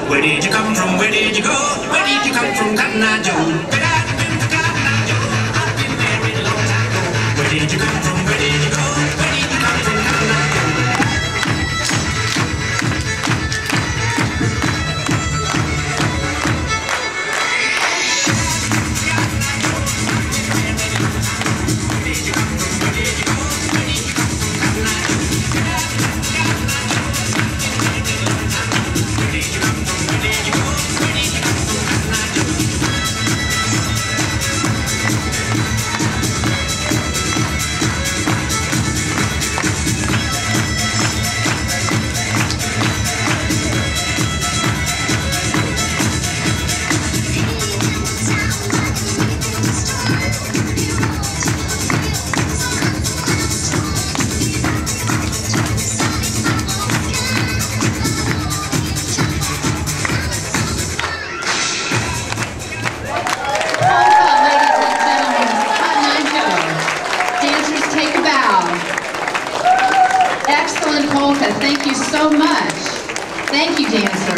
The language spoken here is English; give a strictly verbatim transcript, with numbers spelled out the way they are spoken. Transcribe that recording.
Where did you come from? Where did you go? Where did you come from, Cotton Eye Joe? Where I've been to Cotton Eye Joe. I've been married a long time ago. Where did you come from? Where did you go? Where did you come from, Cotton Eye Joe? Excellent polka. Thank you so much. Thank you, dancer.